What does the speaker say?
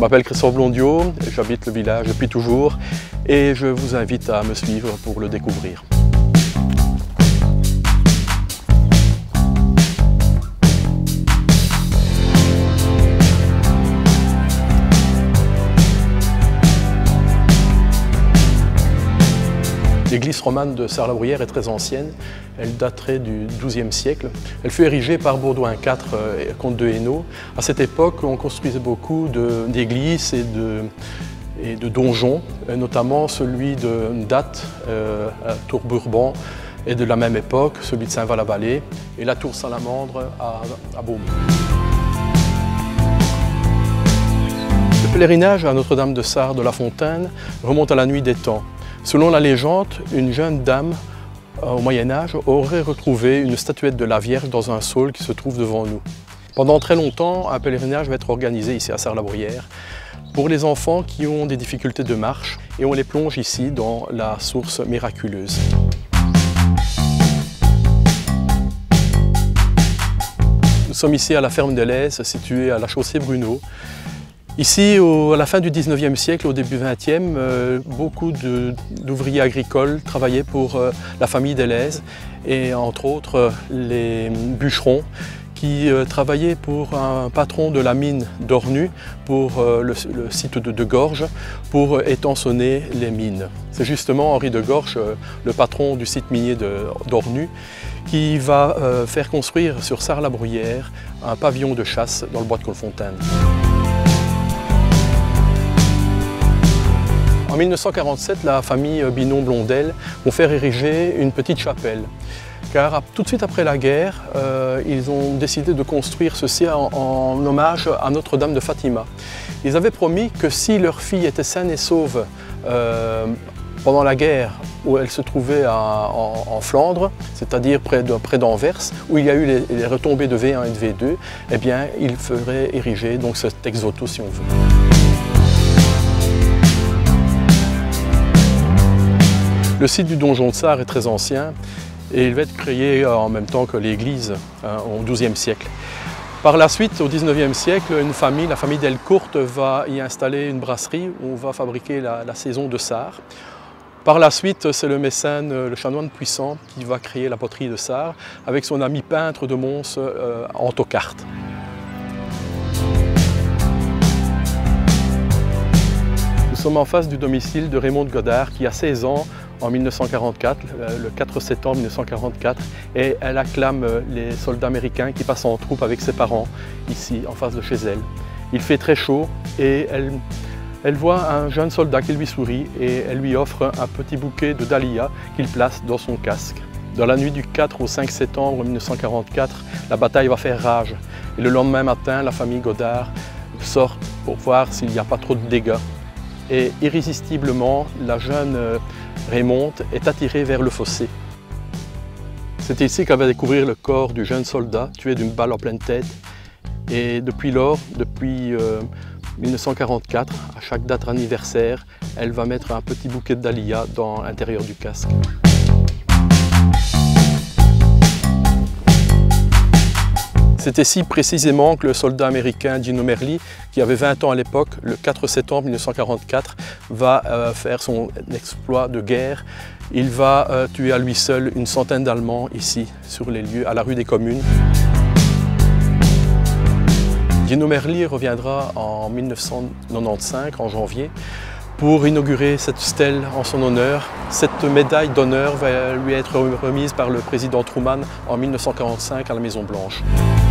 Je m'appelle Christophe Blondiot, j'habite le village depuis toujours et je vous invite à me suivre pour le découvrir. L'église romane de Sarre-la-Bruyère est très ancienne, elle daterait du XIIe siècle. Elle fut érigée par Baudouin IV, comte de Hainaut. À cette époque, on construisait beaucoup d'églises et de donjons, notamment celui de Datte, à Tour-Burban, est de la même époque, celui de Saint-Val-la-Vallée, et la tour Salamandre à Beaumont. Le pèlerinage à Notre-Dame de Sarre de la Fontaine remonte à la nuit des temps. Selon la légende, une jeune dame au Moyen-Âge aurait retrouvé une statuette de la Vierge dans un saule qui se trouve devant nous. Pendant très longtemps, un pèlerinage va être organisé ici à Sarre-la-Bruyère pour les enfants qui ont des difficultés de marche et on les plonge ici dans la source miraculeuse. Nous sommes ici à la ferme des Laises, située à la chaussée Bruneau. Ici, à la fin du 19e siècle, au début 20e, beaucoup d'ouvriers agricoles travaillaient pour la famille des Laises et entre autres les bûcherons qui travaillaient pour un patron de la mine d'Ornu, pour le site de Gorges, pour étançonner les mines. C'est justement Henri de Gorges, le patron du site minier d'Ornu, qui va faire construire sur Sarre-la-Bruyère un pavillon de chasse dans le bois de Colfontaine. En 1947, la famille Binon-Blondel vont faire ériger une petite chapelle. Car tout de suite après la guerre, ils ont décidé de construire ceci en hommage à Notre-Dame de Fatima. Ils avaient promis que si leur fille était saine et sauve pendant la guerre où elle se trouvait en Flandre, c'est-à-dire près d'Anvers, où il y a eu les retombées de V1 et de V2, eh bien, ils feraient ériger donc cet ex-voto si on veut. Le site du donjon de Sarre est très ancien et il va être créé en même temps que l'église au XIIe siècle. Par la suite, au XIXe siècle, une famille, la famille Delcourte, va y installer une brasserie où on va fabriquer la saison de Sarre. Par la suite, c'est le mécène, le chanoine puissant, qui va créer la poterie de Sarre avec son ami peintre de Mons, Antocarte. Nous sommes en face du domicile de Raymond de Godard qui a 16 ans en 1944, le 4 septembre 1944, et elle acclame les soldats américains qui passent en troupe avec ses parents, ici, en face de chez elle. Il fait très chaud et elle voit un jeune soldat qui lui sourit et elle lui offre un petit bouquet de dahlias qu'il place dans son casque. Dans la nuit du 4 au 5 septembre 1944, la bataille va faire rage. Et le lendemain matin, la famille Godard sort pour voir s'il n'y a pas trop de dégâts. Et irrésistiblement, la jeune Raymond est attirée vers le fossé. C'est ici qu'elle va découvrir le corps du jeune soldat, tué d'une balle en pleine tête. Et depuis lors, depuis 1944, à chaque date anniversaire, elle va mettre un petit bouquet de dahlias dans l'intérieur du casque. C'est ici précisément que le soldat américain Gino Merli, qui avait 20 ans à l'époque, le 4 septembre 1944, va faire son exploit de guerre. Il va tuer à lui seul une centaine d'Allemands ici, sur les lieux, à la rue des Communes. Gino Merli reviendra en 1995, en janvier, pour inaugurer cette stèle en son honneur. Cette médaille d'honneur va lui être remise par le président Truman en 1945 à la Maison Blanche.